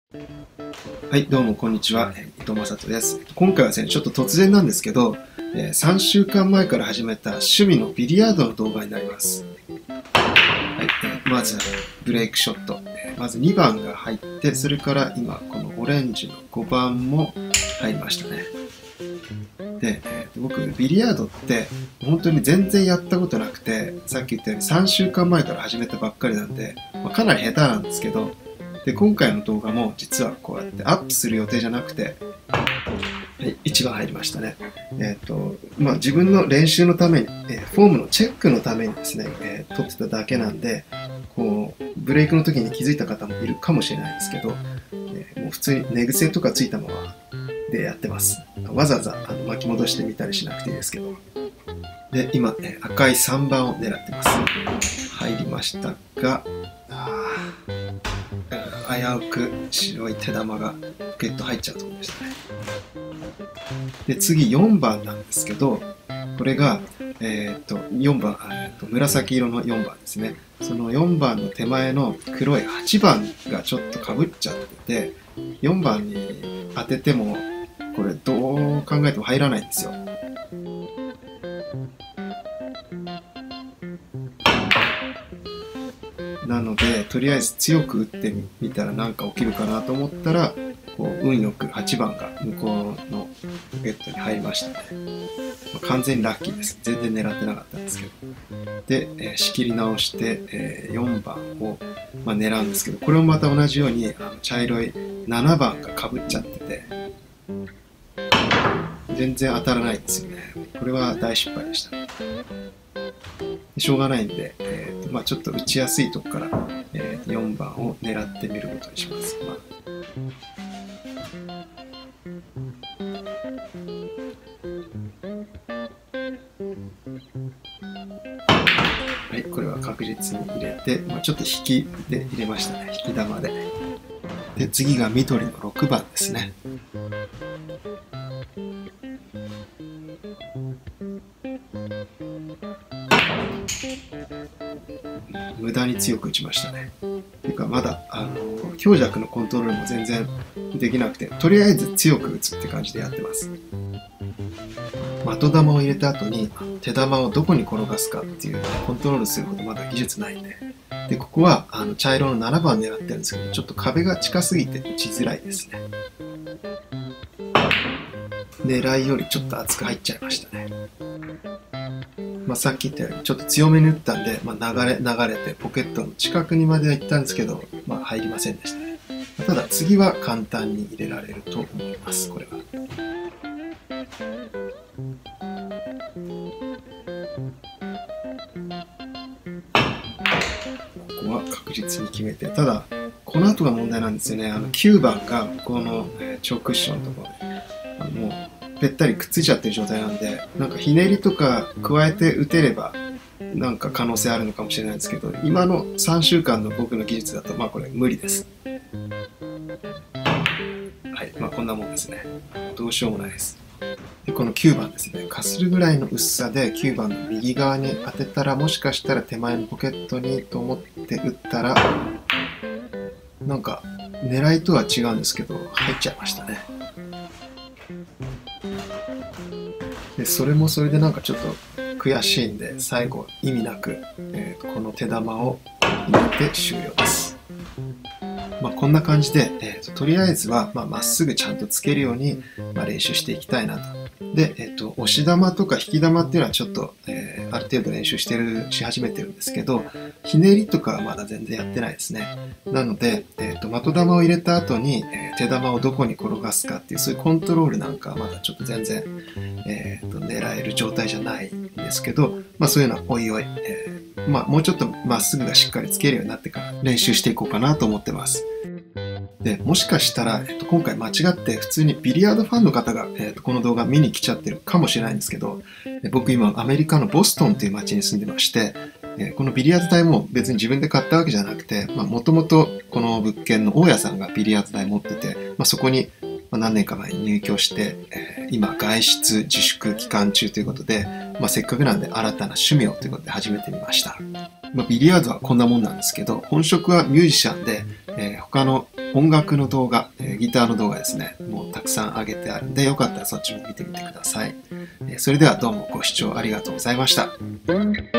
はい、どうもこんにちは。伊藤正人です。今回はですね、ちょっと突然なんですけど、3週間前から始めた趣味のビリヤードの動画になります。はい、まずブレイクショット。まず2番が入って、それから今このオレンジの5番も入りましたね。で、僕ビリヤードって本当に全然やったことなくて、さっき言ったように3週間前から始めたばっかりなんで、かなり下手なんですけど、で今回の動画も実はこうやってアップする予定じゃなくて、はい、1番入りましたね。自分の練習のために、フォームのチェックのためにですね、撮ってただけなんで、こうブレイクの時に気づいた方もいるかもしれないですけど、もう普通に寝癖とかついたままでやってます。わざわざ巻き戻してみたりしなくていいですけど。で今、赤い3番を狙ってます。入りましたが、危うく白い手玉がポケット入っちゃうところでしたね。で次4番なんですけど、これが、4番紫色の4番ですね。その4番の手前の黒い8番がちょっとかぶっちゃってて、4番に当ててもこれどう考えても入らないんですよ。なのでとりあえず強く打ってみたら何か起きるかなと思ったら、こう運よく8番が向こうのポケットに入りましたね。完全にラッキーです。全然狙ってなかったんですけど。で、仕切り直して、4番を、狙うんですけど、これもまた同じように茶色い7番がかぶっちゃってて、全然当たらないんですよね。これは大失敗でした。しょうがないんで、ちょっと打ちやすいとこから、4番を狙ってみることにします。はい、これは確実に入れて、ちょっと引きで入れましたね。引き玉で。で、次が緑の6番ですね。無駄に強く打ちましたね。ていうかまだ強弱のコントロールも全然できなくて、とりあえず強く打つって感じでやってます。的玉を入れた後に手玉をどこに転がすかっていうコントロールするほどまだ技術ないんで、でここは茶色の7番狙ってるんですけど、ちょっと壁が近すぎて打ちづらいですね。狙いよりちょっと厚く入っちゃいましたね。さっき言ったようにちょっと強めに打ったんで、流れてポケットの近くにまでは行ったんですけど、入りませんでしたね。ただ次は簡単に入れられると思います。これは。ここは確実に決めて、ただこの後が問題なんですよね。9番がこの超クッションのところでもうぺったりくっついちゃってる状態なんで、なんかひねりとか加えて打てればなんか可能性あるのかもしれないんですけど、今の3週間の僕の技術だとこれ無理です。はい、こんなもんですね。どうしようもないです。でこの9番ですね、かするぐらいの薄さで9番の右側に当てたら、もしかしたら手前のポケットにと思って打ったら、なんか狙いとは違うんですけど入っちゃいましたね。でそれもそれでなんかちょっと悔しいんで、最後意味なく、この手玉を入れて終了です。こんな感じで、とりあえずはまっすぐちゃんとつけるように、練習していきたいなと。で、押し玉とか引き玉っていうのはちょっと、ある程度練習し始めてるんですけど、ひねりとかはまだ全然やってないですね。なので、的玉を入れた後に、手玉をどこに転がすかっていう、そういうコントロールなんかはまだちょっと全然、狙える状態じゃないんですけど、そういうのはおいおい、もうちょっとまっすぐがしっかりつけるようになってから練習していこうかなと思ってます。でもしかしたら、今回間違って普通にビリヤードファンの方が、この動画見に来ちゃってるかもしれないんですけど、僕今アメリカのボストンという街に住んでまして、このビリヤード台も別に自分で買ったわけじゃなくて、もともとこの物件の大家さんがビリヤード台持ってて、そこに何年か前に入居して、今外出自粛期間中ということで、せっかくなんで新たな趣味をということで始めてみました。ビリヤードはこんなもんなんですけど、本職はミュージシャンで、他の音楽の動画、ギターの動画ですね、もうたくさん上げてあるんで、よかったらそっちも見てみてください。それではどうもご視聴ありがとうございました。